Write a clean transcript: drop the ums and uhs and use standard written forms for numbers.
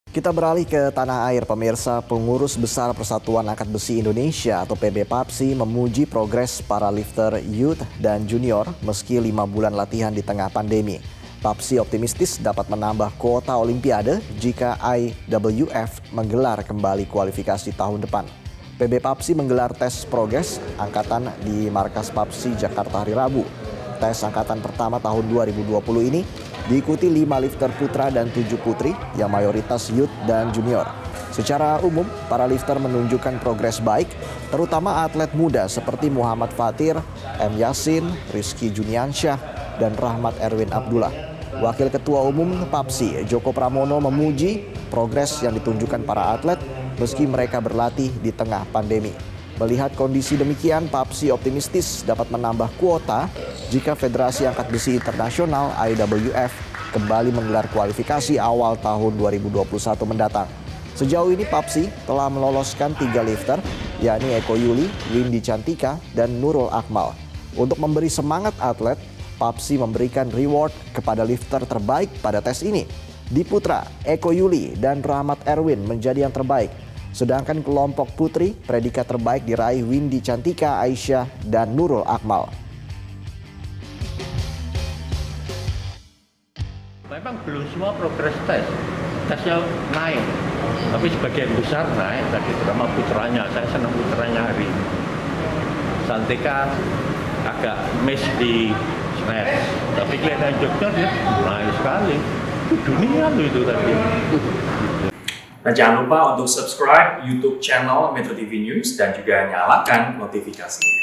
Kita beralih ke tanah air, pemirsa. Pengurus Besar Persatuan Angkat Besi Indonesia atau PB PAPSI memuji progres para lifter youth dan junior meski 5 bulan latihan di tengah pandemi. PAPSI optimistis dapat menambah kuota olimpiade jika IWF menggelar kembali kualifikasi tahun depan. PB PAPSI menggelar tes progres angkatan di markas PAPSI Jakarta hari Rabu. Tes angkatan pertama tahun 2020 ini diikuti 5 lifter putra dan 7 putri yang mayoritas youth dan junior. Secara umum, para lifter menunjukkan progres baik, terutama atlet muda seperti Muhammad Fatir, M. Yasin, Rizky Juniansyah, dan Rahmat Erwin Abdullah. Wakil Ketua Umum PAPSI, Joko Pramono, memuji progres yang ditunjukkan para atlet meski mereka berlatih di tengah pandemi. Melihat kondisi demikian, PAPSI optimistis dapat menambah kuota jika Federasi Angkat Besi Internasional IWF kembali menggelar kualifikasi awal tahun 2021 mendatang. Sejauh ini PAPSI telah meloloskan 3 lifter, yakni Eko Yuli, Windy Cantika, dan Nurul Akmal. Untuk memberi semangat atlet, PAPSI memberikan reward kepada lifter terbaik pada tes ini. Di putra, Eko Yuli dan Rahmat Erwin menjadi yang terbaik. Sedangkan kelompok putri, predikat terbaik diraih Windy Cantika, Aisyah, dan Nurul Akmal. Memang belum semua progres tesnya naik, tapi sebagian besar naik. Tadi terutama putranya, saya senang putranya hari ini. Santika agak miss di snatch, tapi kelihatan Jogja dia naik sekali. Itu dunia loh itu tadi. Nah, jangan lupa untuk subscribe YouTube channel Metro TV News dan juga nyalakan notifikasinya.